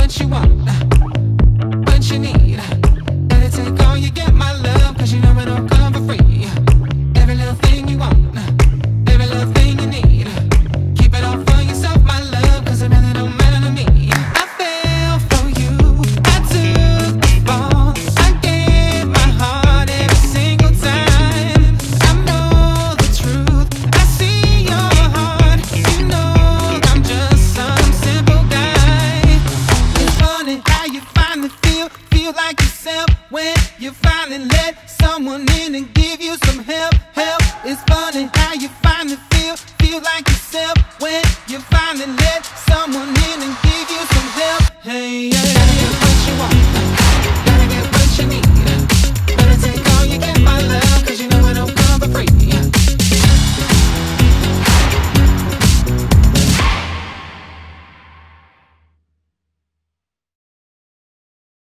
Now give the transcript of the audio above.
what you want, what you need. Better take all you get, my love, cause you know it don't come for free. Every little thing you want, every little thing you need. Keep it all for yourself, my love, cause it really don't matter to me. I fell for you, I took the fall. I gave my heart every single time. I know the truth, I see your heart. You know I'm just some simple guy. It's funny how you finally feel like yourself when you finally let someone in and